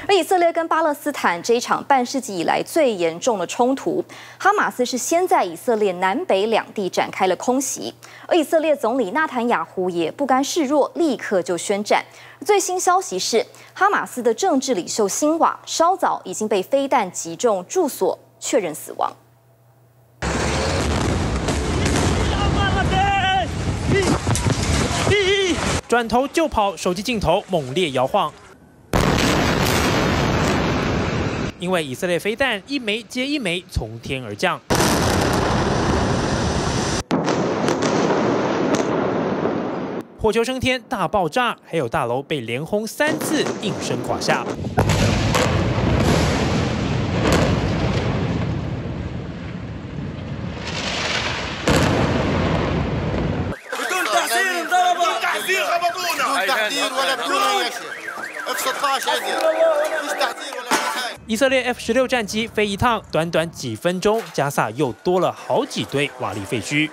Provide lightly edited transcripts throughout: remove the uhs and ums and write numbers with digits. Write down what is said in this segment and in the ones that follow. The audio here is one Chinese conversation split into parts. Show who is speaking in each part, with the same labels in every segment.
Speaker 1: 而以色列跟巴勒斯坦这一场半世纪以来最严重的冲突，哈马斯是先在以色列南北两地展开了空袭，而以色列总理纳坦雅胡也不甘示弱，立刻就宣战。最新消息是，哈马斯的政治领袖辛瓦稍早已经被飞弹击中住所，确认死亡。
Speaker 2: 转头就跑，手机镜头猛烈摇晃，因为以色列飞弹一枚接一枚从天而降。火球升天，大爆炸，还有大楼被连轰3次，应声垮下。 以色列 F-16战机飞一趟，短短几分钟，加萨又多了好几堆瓦砾废墟，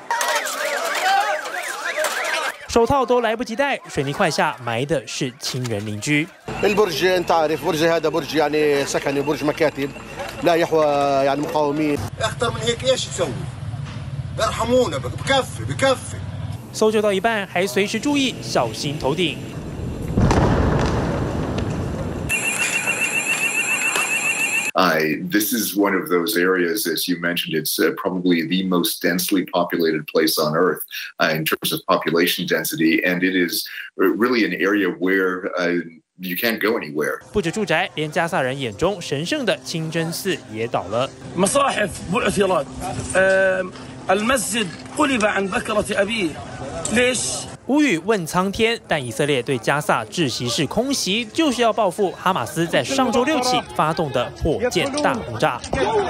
Speaker 2: 手套都来不及戴，水泥块下埋的是亲人邻居。
Speaker 3: البرج انت عارف برج هذا برج يعني سكني برج مكاتب لا يحوى يعني مقاومين اخطر من هيك ايش تسوي؟ ارحمونا بكفي بكفي
Speaker 2: 搜救到一半，还随时注意小心头顶。
Speaker 4: This is one of those areas, as you mentioned, it's probably the most densely populated place on Earth in terms of population density, and it is really an area where you can't go anywhere.
Speaker 2: 不止住宅，连加萨人眼中神圣的清真寺也倒了。
Speaker 5: مصاحف بعثرت المسجد قلب عن بكرة أبيه ليش؟
Speaker 2: 无语问苍天，但以色列对加萨窒息式空袭，就是要报复哈马斯在上周6起发动的火箭大轰炸。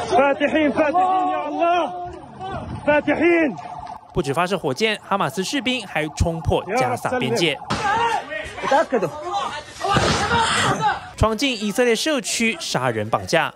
Speaker 2: 不止发射火箭，哈马斯士兵还冲破加萨边界，闯进以色列社区杀人绑架。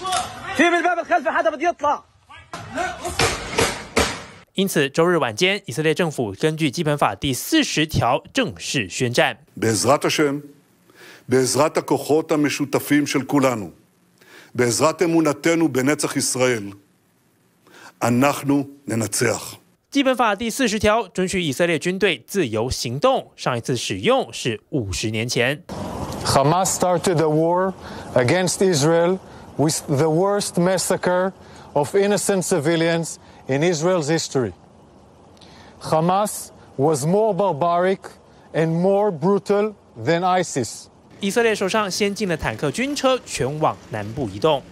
Speaker 2: 因此，周日晚间，以色列政府根据基本法第40条正式宣战。
Speaker 6: בעזרת השם, בעזרת הכוחות המשותפים של כולנו, בעזרת אמונתנו בנצח ישראל, אנחנו ננצח.
Speaker 2: 基本法第40条准许以色列军队自由行动，上一次使用是50年前。
Speaker 7: Hamas started a war against Israel with the worst massacre of innocent civilians in Israel's history. Hamas was more barbaric and more brutal than ISIS.
Speaker 2: 以色列手上先进的坦克军车全往南部移动。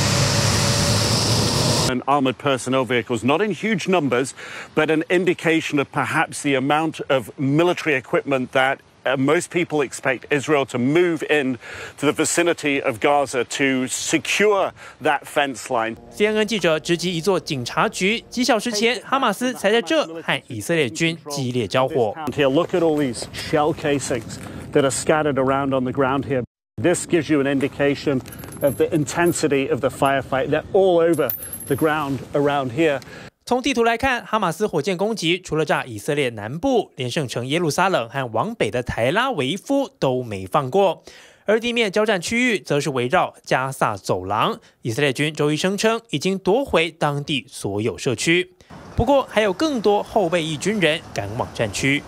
Speaker 8: And armored personnel vehicles, not in huge numbers, but an indication of perhaps the amount of military equipment that most people expect Israel to move in to the vicinity of Gaza to secure that fence line.
Speaker 2: CNN 记者直击一座警察局，几小时前，哈马斯才在这和以色列军激烈交火。
Speaker 8: Here, look at all these shell casings that are scattered around on the ground here. This gives you an indication of the intensity of the firefight. They're all over the ground around here.
Speaker 2: 从地图来看，哈马斯火箭攻击除了炸以色列南部，连圣城耶路撒冷和往北的台拉维夫都没放过。而地面交战区域则是围绕加萨走廊。以色列军周一声称已经夺回当地所有社区，不过还有更多后备役军人赶往战区。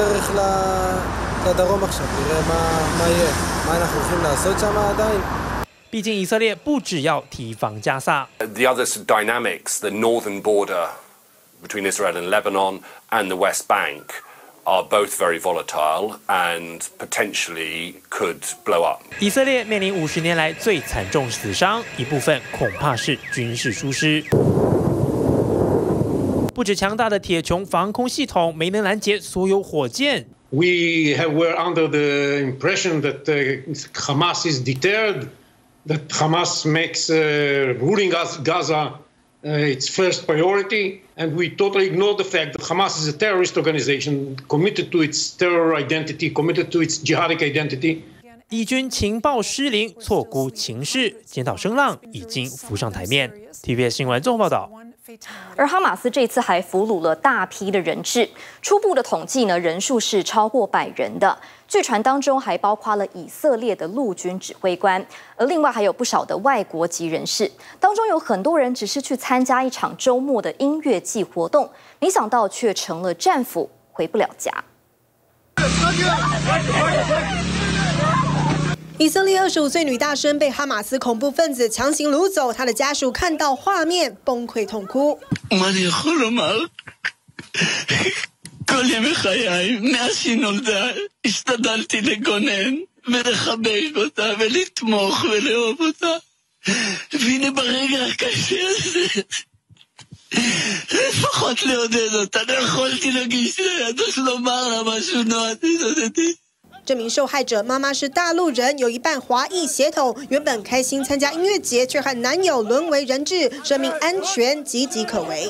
Speaker 2: 毕竟以色列不只要提防加萨。
Speaker 9: The other dynamics, the northern border between Israel and Lebanon and the West Bank, are both very volatile and potentially could blow up.
Speaker 2: 以色列面临50年来最惨重死伤，一部分恐怕是军事疏失。不止强大的铁穹防空系统没能拦截所有火箭。
Speaker 10: were under the impression that Hamas is deterred. That Hamas makes ruling Gaza its first priority, and we totally ignore the fact that Hamas is a terrorist organization committed to its terror identity, committed to its jihadic identity.
Speaker 2: 以军情报失灵，错估情势，检讨声浪已经浮上台面。TVS 新闻综合报道。
Speaker 1: 而哈马斯这次还俘虏了大批的人质，初步的统计呢，人数是超过100人的。 据传当中还包括了以色列的陆军指挥官，而另外还有不少的外国籍人士。当中有很多人只是去参加一场周末的音乐季活动，没想到却成了战俘，回不了家。
Speaker 11: 以色列25岁女大生被哈马斯恐怖分子强行掳走，她的家属看到画面崩溃痛哭。
Speaker 12: כל ימי חיי, מאז שהיא נולדה, השתדלתי לגונן ולחבק אותה ולתמוך ולאהוב אותה. והנה ברגע הקשה הזה, לפחות לעודד אותה, לא יכולתי להגיש לידו לומר לה משהו נועד אותי.
Speaker 11: 这名受害者妈妈是大陆人，有一半华裔血统，原本开心参加音乐节，却和男友沦为人质，生命安全岌岌可危。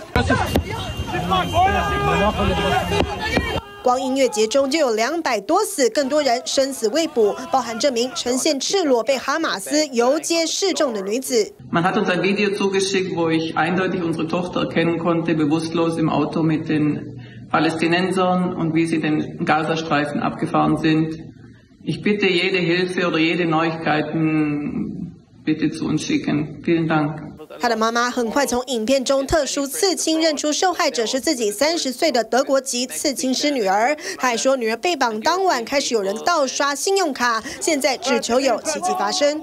Speaker 11: 光音乐节中就有200多死，更多人生死未卜，包含这名呈现赤裸被哈马斯游街示众的女子。
Speaker 13: Man hat uns ein Video zugeschickt, wo ich eindeutig unsere Tochter erkennen konnte, bewusstlos im Auto mit den Palästinensern und wie sie den Gazastreifen abgefahren sind. Ich bitte jede Hilfe oder jede Neuigkeiten bitte zu uns schicken. Vielen Dank.
Speaker 11: 他的妈妈很快从影片中特殊刺青认出受害者是自己30岁的德国籍刺青师女儿。他还说，女儿被绑当晚开始有人盗刷信用卡，现在只求有奇迹发生。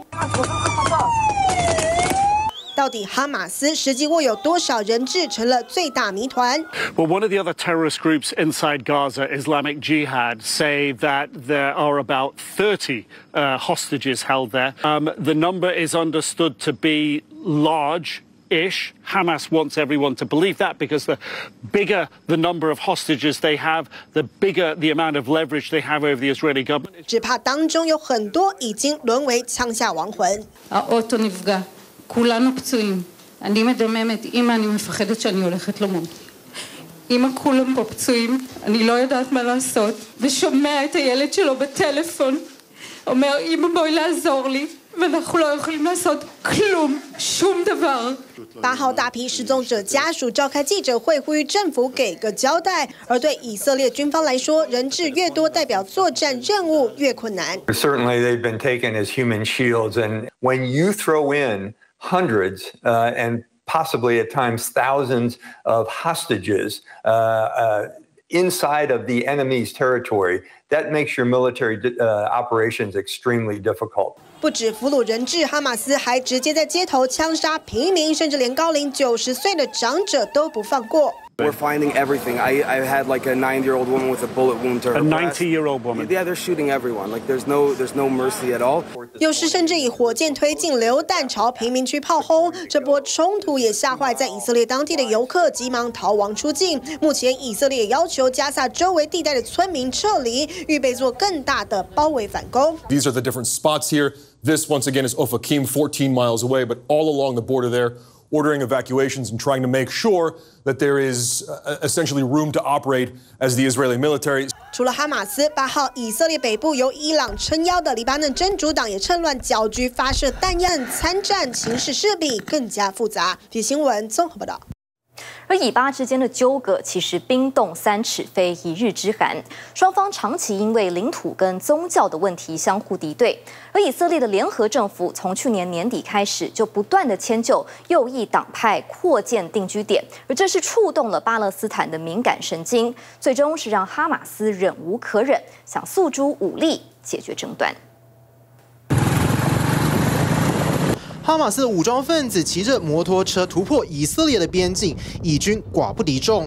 Speaker 11: 到底哈马斯实际握有多少人质，成了最大谜团。
Speaker 8: Well, one of the other terrorist groups inside Gaza, Islamic Jihad, say that there are about 30 hostages held there. The number is understood to be large-ish. Hamas wants everyone to believe that because the bigger the number of hostages they have, the bigger the amount of leverage they have over the Israeli government.
Speaker 11: 只怕当中有很多已经沦为枪下亡魂。
Speaker 13: כולנו פצועים. אני מדממת, אמא, אני מפחדת שאני הולכת למות. אמא, כולם פה פצועים, אני לא יודעת מה לעשות, ושומע את הילד שלו בטלפון, אומר, אמא, בואי לעזור לי, ואנחנו לא יכולים לעשות כלום, שום דבר.
Speaker 11: 8号大批失踪者家属召开记者会，呼吁政府给个交代。而对以色列军方来说，人质越多，代表作战任务越困难。
Speaker 14: Certainly, they've been taken as human shields, and when you throw in hundreds and possibly at times thousands of hostages inside of the enemy's territory, that makes your military operations extremely difficult.
Speaker 11: 不止俘虏人质，哈马斯还直接在街头枪杀平民，甚至连高龄90岁的长者都不放过。
Speaker 15: We're finding everything. I had like a 90-year-old woman with a bullet wound to her breast.
Speaker 8: A 90-year-old woman.
Speaker 15: Yeah, they're shooting everyone. Like there's no mercy at all.
Speaker 11: 有时甚至以火箭推进榴弹朝平民区炮轰。这波冲突也吓坏在以色列当地的游客，急忙逃亡出境。目前以色列也要求加萨周围地带的村民撤离，预备做更大的包围反攻。
Speaker 16: These are the different spots here. This once again is Ofakim, 14 miles away, but all along the border there. Ordering evacuations and trying to make sure that there is essentially room to operate as the Israeli military.
Speaker 11: 除了哈马斯，8号以色列北部由伊朗撑腰的黎巴嫩真主党也趁乱搅局，发射弹药参战，情势势必更加复杂。《新闻》综合报道。
Speaker 1: 而以巴之间的纠葛其实冰冻3尺非一日之寒，双方长期因为领土跟宗教的问题相互敌对。而以色列的联合政府从去年年底开始就不断的迁就右翼党派扩建定居点，而这是触动了巴勒斯坦的敏感神经，最终是让哈马斯忍无可忍，想诉诸武力解决争端。
Speaker 17: 哈马斯的武装分子骑着摩托车突破以色列的边境，以军寡不敌众。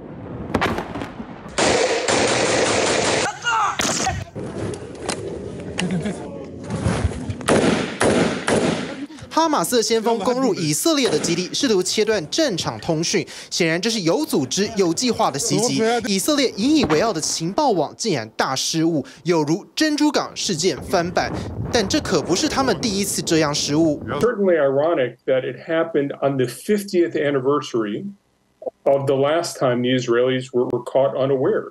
Speaker 17: 哈马斯的先锋攻入以色列的基地，试图切断战场通讯。显然，这是有组织、有计划的袭击。以色列引以为傲的情报网竟然大失误，有如珍珠港事件翻版。但这可不是他们第一次这样失误。
Speaker 18: Certainly ironic that it happened on the 50th anniversary of the last time the Israelis were caught unawares.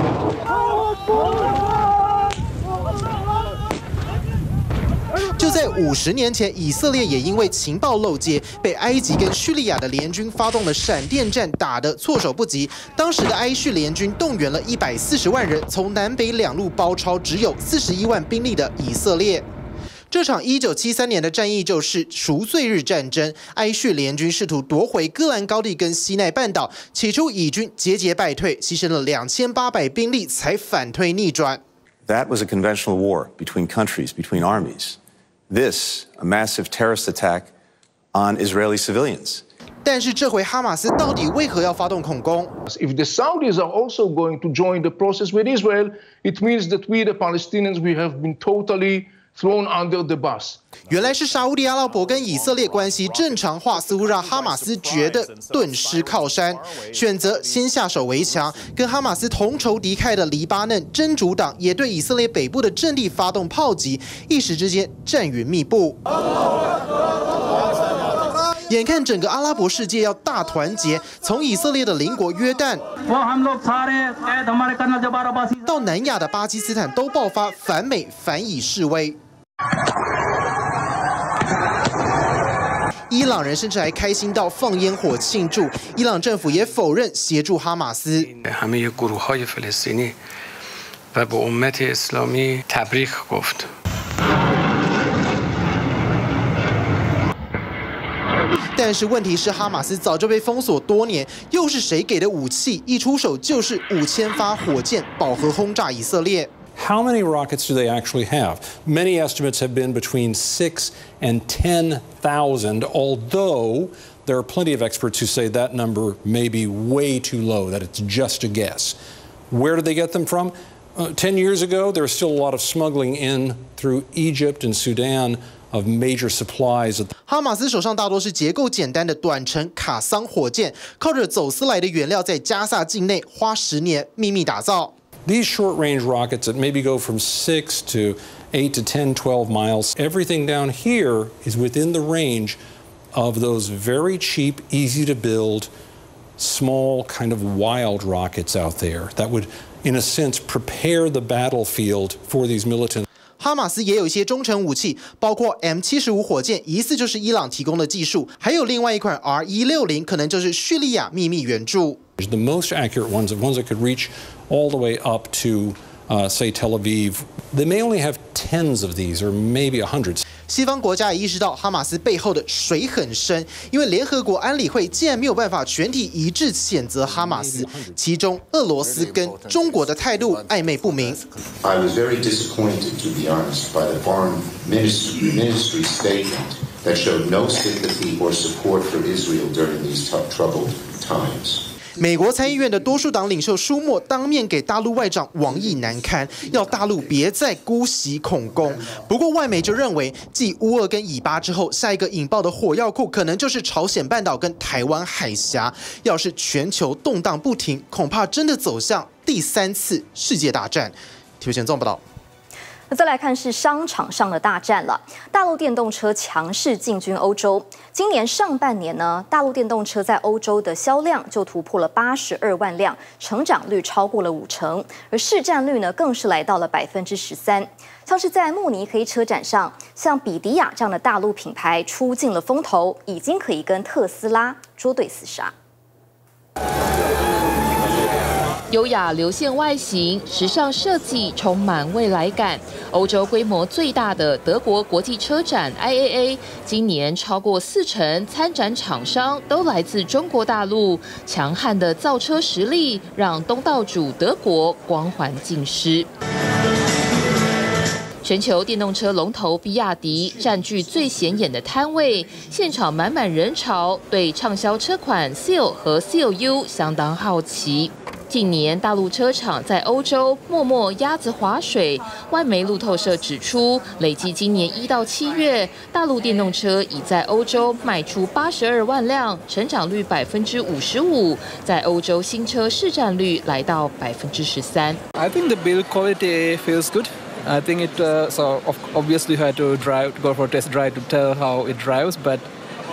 Speaker 17: 就在 50年前，以色列也因为情报漏接，被埃及跟叙利亚的联军发动了闪电战，打得措手不及。当时的埃叙联军动员了140万人，从南北两路包抄只有41万兵力的以色列。这场1973年的战役就是赎罪日战争，埃叙联军试图夺回戈兰高地跟西奈半岛，起初以军节节败退，牺牲了2800兵力才反推逆转。
Speaker 19: That was a conventional war between countries, between armies. This, a massive terrorist attack on Israeli civilians.
Speaker 17: 但是这回哈马斯到底为何要发动恐攻
Speaker 20: ？If the Saudis are also going to join the process with Israel, it means that we, the Palestinians, we have been totally thrown under the bus.
Speaker 17: 原来是沙烏地阿拉伯跟以色列关系正常化，似乎让哈马斯觉得顿失靠山，选择先下手为强。跟哈马斯同仇敌忾的黎巴嫩真主党也对以色列北部的阵地发动炮击，一时之间战云密布。眼看整个阿拉伯世界要大团结，从以色列的邻国约旦到南亚的巴基斯坦都爆发反美反以示威。伊朗人甚至还开心到放烟火庆祝，伊朗政府也否认协助哈马斯。但是问题是，哈马斯早就被封锁多年，又是谁给的武器？一出手就是5000发火箭，饱和轰炸以色列。
Speaker 21: How many rockets do they actually have? Many estimates have been between 6,000 and 10,000, although there are plenty of experts who say that number may be way too low, that it's just a guess. Where did they get them from? 10 years ago, there was still a lot of smuggling in through Egypt and Sudan of major supplies.
Speaker 17: 哈马斯手上大多是结构简单的短程卡桑火箭，靠着走私来的原料，在加萨境内花10年秘密打造。
Speaker 21: These short-range rockets that maybe go from 6 to 8 to 10, 12 miles, everything down here is within the range of those very cheap, easy-to-build, small, kind of wild rockets out there that would, in a sense, prepare the battlefield for these militants.
Speaker 17: 哈马斯也有一些中程武器，包括 M75 火箭，疑似就是伊朗提供的技术，还有另外一款 R160，可能就是叙利亚秘密援助。
Speaker 21: The most accurate ones, the ones that could reach all the way up to, say, Tel Aviv, they may only have tens of these, or maybe hundreds.
Speaker 17: 西方国家也意识到哈马斯背后的水很深，因为联合国安理会竟然没有办法全体一致谴责哈马斯，其中俄罗斯跟中国的态度暧昧不明。
Speaker 22: I was very disappointed, to be honest, by the foreign ministry statement that showed no sympathy or support for Israel during these troubled times.
Speaker 17: 美国参议院的多数党领袖舒默当面给大陆外长王毅难堪，要大陆别再姑息恐攻。不过外媒就认为，继乌俄跟以巴之后，下一个引爆的火药库可能就是朝鲜半岛跟台湾海峡。要是全球动荡不停，恐怕真的走向第3次世界大战。体育前纵报道。
Speaker 1: 那再来看是商场上的大战了。大陆电动车强势进军欧洲。今年上半年呢，大陆电动车在欧洲的销量就突破了82万辆，成长率超过了50%，而市占率呢更是来到了13%。像是在慕尼黑车展上，像比迪亚这样的大陆品牌出尽了风头，已经可以跟特斯拉捉对厮杀。
Speaker 23: 优雅流线外形，时尚设计，充满未来感。欧洲规模最大的德国国际车展 IAA， 今年超过40%参展厂商都来自中国大陆。强悍的造车实力让东道主德国光环尽失。全球电动车龙头比亚迪占据最显眼的摊位，现场满满人潮，对畅销车款 Seal 和 Seal U 相当好奇。近年，大陆车厂在欧洲默默鸭子划水。外媒路透社指出，累计今年1到7月，大陆电动车已在欧洲卖出82万辆，成长率55%，在欧洲新车市占率来到13%。
Speaker 24: I think the build quality feels good. I think it so obviously you had to go for a test drive to tell how it drives, but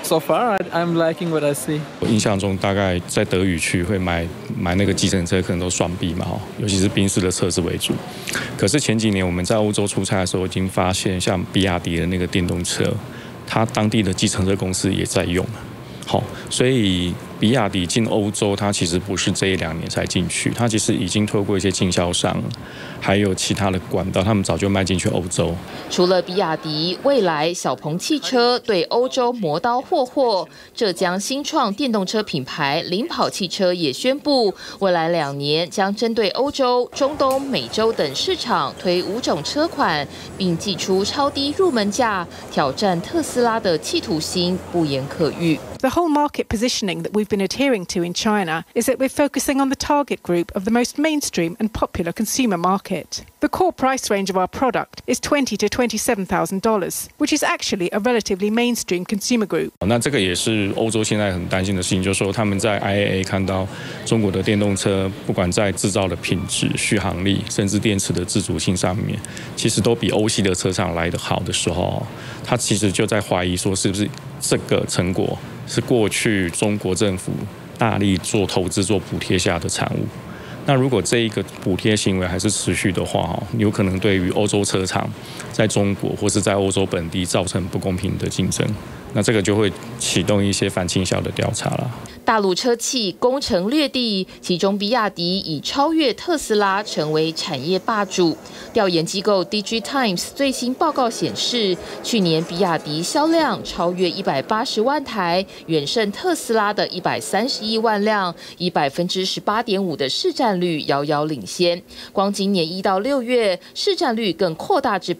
Speaker 24: So far, I'm liking what I see.
Speaker 3: 我印象中，大概在德语区会买那个计程车，可能都双 B 嘛，尤其是宾士的车子为主。可是前几年我们在欧洲出差的时候，已经发现像比亚迪的那个电动车，它当地的计程车公司也在用。好，所以比亚迪进欧洲，它其实不是这1-2年才进去，它其实已经透过一些经销商，还有其他的管道，他们早就迈进去欧洲。
Speaker 23: 除了比亚迪，未来小鹏汽车对欧洲磨刀霍霍，浙江新创电动车品牌领跑汽车也宣布，未来2年将针对欧洲、中东、美洲等市场推5种车款，并祭出超低入门价，挑战特斯拉的企图心不言可喻。
Speaker 4: The whole market positioning that we've been adhering to in China is that we're focusing on the target group of the most mainstream and popular consumer market. The core price range of our product is $20,000 to $27,000, which is actually a relatively mainstream consumer group.
Speaker 3: 那这个也是欧洲现在很担心的事情，就是说他们在 IAA 看到中国的电动车，不管在制造的品质、续航力，甚至电池的自主性上面，其实都比欧系的车厂来得好的时候，他其实就在怀疑说，是不是这个成果是过去中国政府大力做投资、做补贴下的产物。那如果这一个补贴行为还是持续的话，有可能对于欧洲车厂在中国或是在欧洲本地造成不公平的竞争。那这个就会启动一些反倾销的调查了。
Speaker 23: 大陆车企攻城略地，其中比亚迪已超越特斯拉成为产业霸主。调研机构 DigiTimes 最新报告显示，去年比亚迪销量超越180万台，远胜特斯拉的131万辆，以18.5%的市占率遥遥领先。光今年1到6月，市占率更扩大至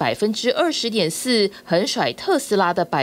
Speaker 23: 20.4%，横甩特斯拉的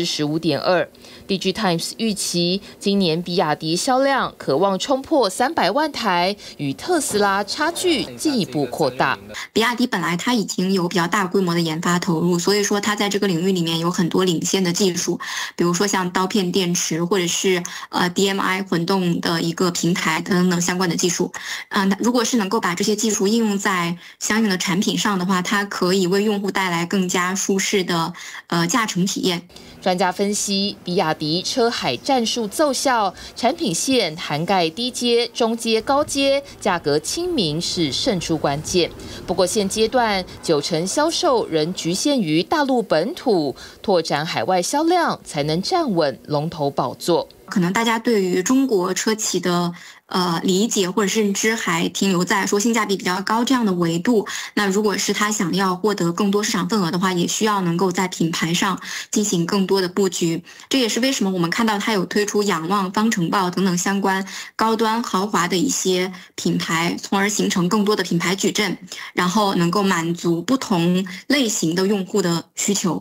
Speaker 23: 15.2%。DigiTimes 预期今年比亚迪销量可望冲破300万台，与特斯拉差距进一步扩大。
Speaker 5: 比亚迪本来它已经有比较大规模的研发投入，所以说它在这个领域里面有很多领先的技术，比如说像刀片电池或者是DMI 混动的一个平台等等相关的技术。如果是能够把这些技术应用在相应的产品上的话，它可以为用户带来更加舒适的驾乘体验。
Speaker 23: 专家分析，比亚迪车海战术奏效，产品线涵盖低阶、中阶、高阶，价格亲民是胜出关键。不过现阶段90%销售仍局限于大陆本土，拓展海外销量才能站稳龙头宝座。
Speaker 5: 可能大家对于中国车企的理解或者是认知还停留在说性价比比较高这样的维度。那如果是他想要获得更多市场份额的话，也需要能够在品牌上进行更多的布局。这也是为什么我们看到他有推出仰望、方程豹等等相关高端豪华的一些品牌，从而形成更多的品牌矩阵，然后能够满足不同类型的用户的需求。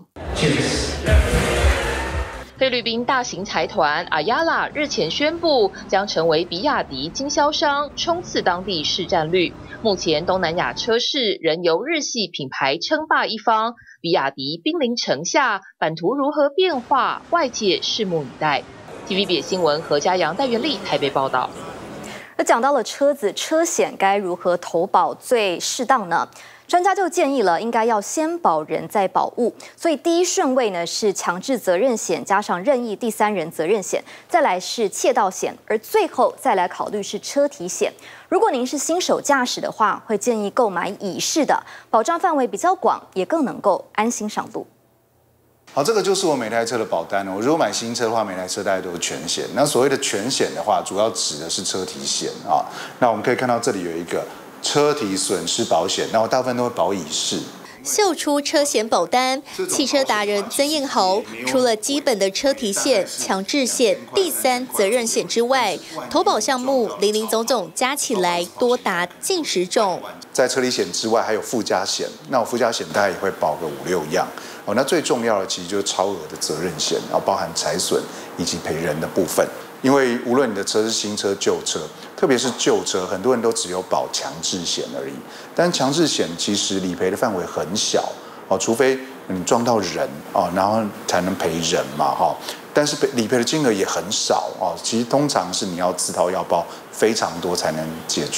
Speaker 23: 菲律宾大型财团阿亚拉日前宣布，将成为比亚迪经销商，冲刺当地市占率。目前东南亚车市仍由日系品牌称霸一方，比亚迪兵临城下，版图如何变化，外界拭目以待。TVB 新闻何家阳、戴元丽台北报道。
Speaker 1: 而讲到了车子车险该如何投保最适当呢？专家就建议了，应该要先保人再保物，所以第一顺位呢是强制责任险加上任意第三人责任险，再来是窃盗险，而最后再来考虑是车体险。如果您是新手驾驶的话，会建议购买乙式的，保障范围比较广，也更能够安心上路。
Speaker 6: 好，这个就是我每台车的保单。我如果买新车的话，每台车大概都有全险。那所谓的全险的话，主要指的是车体险啊。那我们可以看到这里有一个车体损失保险，那我大部分都会保乙式。
Speaker 25: 秀出车险保单，汽车达人曾彦豪除了基本的车体险、强制险、第三责任险之外，投保项目林林总总加起来多达近10种。
Speaker 6: 在车体险之外，还有附加险。那我附加险大概也会保个5、6样。哦，那最重要的其实就是超额的责任险，然后包含财损以及赔人的部分。因为无论你的车是新车、旧车，特别是旧车，很多人都只有保强制险而已。但强制险其实理赔的范围很小哦，除非你撞到人哦，然后才能赔人嘛哈。但是理赔的金额也很少哦，其实通常是你要自掏腰包非常多才能解决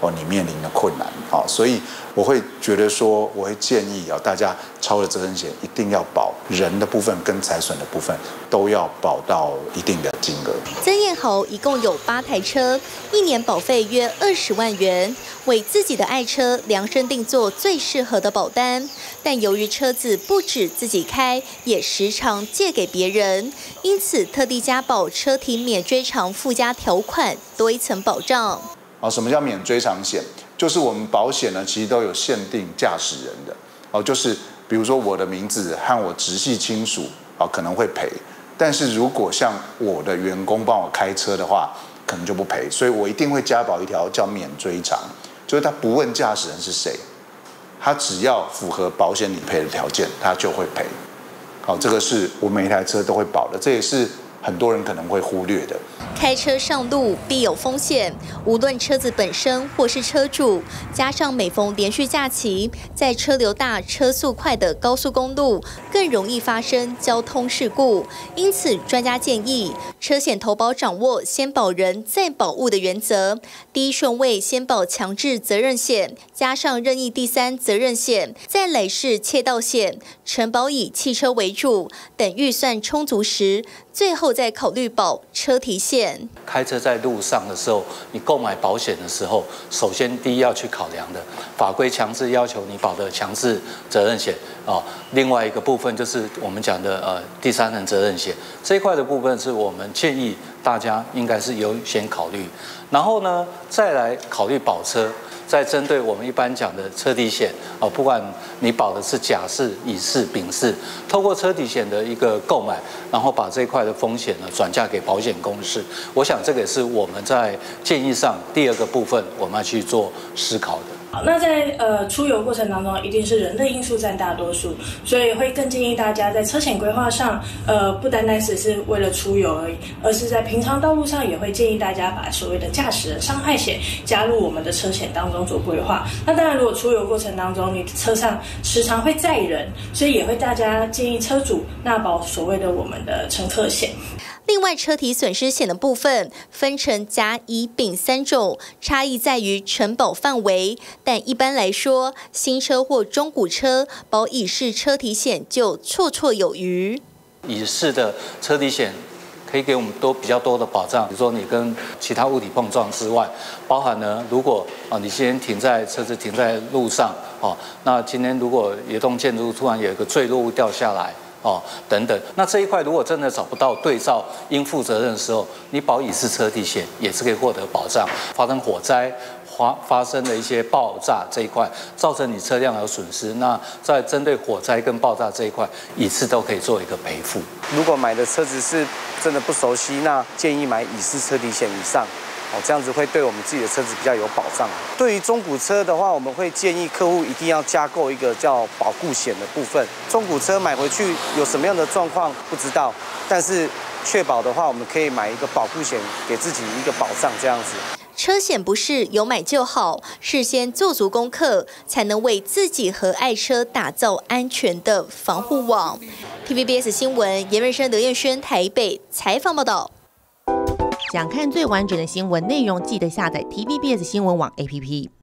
Speaker 6: 你面临的困难所以我会觉得说，我会建议大家超额责任险一定要保人的部分跟财损的部分都要保到一定的金额。
Speaker 25: 曾彦豪一共有8台车，1年保费约20万元，为自己的爱车量身定做最适合的保单。但由于车子不止自己开，也时常借给别人，因此特地加保车体免追偿附加条款，多一层保障。
Speaker 6: 什么叫免追偿险？就是我们保险呢，其实都有限定驾驶人的就是比如说我的名字和我直系亲属可能会赔，但是如果像我的员工帮我开车的话，可能就不赔，所以我一定会加保一条叫免追偿，就是他不问驾驶人是谁，他只要符合保险理赔的条件，他就会赔。这个是我每一台车都会保的，这也是很多人可能会忽略的。
Speaker 25: 开车上路必有风险，无论车子本身或是车主，加上每逢连续假期，在车流大、车速快的高速公路，更容易发生交通事故。因此，专家建议，车险投保掌握先保人再保物的原则，第一顺位先保强制责任险，加上任意第3责任险，再来是窃盗险，承保以汽车为主。等预算充足时，最后再考虑保车体险。
Speaker 2: 开车在路上的时候，你购买保险的时候，首先第一要去考量的，法规强制要求你保的强制责任险另外一个部分就是我们讲的第3人责任险，这一块的部分是我们建议大家应该是优先考虑，然后呢再来考虑保车。在针对我们一般讲的车体险不管你保的是甲式、乙式、丙式，透过车体险的一个购买，然后把这一块的风险呢转嫁给保险公司，我想这个也是我们在建议上第2个部分我们要去做思考的。
Speaker 7: 那在出游过程当中，一定是人的因素占大多数，所以会更建议大家在车险规划上，不单单只是为了出游而已，而是在平常道路上也会建议大家把所谓的驾驶人伤害险加入我们的车险当中做规划。那当然，如果出游过程当中你车上时常会载人，所以也会大家建议车主纳保所谓的我们的乘客险。
Speaker 25: 另外，车体损失险的部分分成甲、乙、丙3种，差异在于承保范围。但一般来说，新车或中古车保乙式车体险就绰绰有余。
Speaker 2: 乙式的车体险可以给我们比较多的保障，比如说你跟其他物体碰撞之外，包含呢，如果你先车子停在路上那今天如果有栋建筑物突然有一个坠落物掉下来。等等，那这一块如果真的找不到对照应负责任的时候，你保乙式车体险也是可以获得保障。发生火灾、发生的一些爆炸这一块，造成你车辆有损失，那在针对火灾跟爆炸这一块，乙式都可以做一个赔付。
Speaker 15: 如果买的车子是真的不熟悉，那建议买乙式车体险以上。这样子会对我们自己的车子比较有保障。对于中古车的话，我们会建议客户一定要加购一个叫保固险的部分。中古车买回去有什么样的状况不知道，但是确保的话，我们可以买一个保固险，给自己一个保障，这样子。
Speaker 25: 车险不是有买就好，事先做足功课，才能为自己和爱车打造安全的防护网。TVBS 新闻严润生、刘彦轩台北采访报道。
Speaker 9: 想看最完整的新闻内容，记得下载 TVBS 新闻网 APP。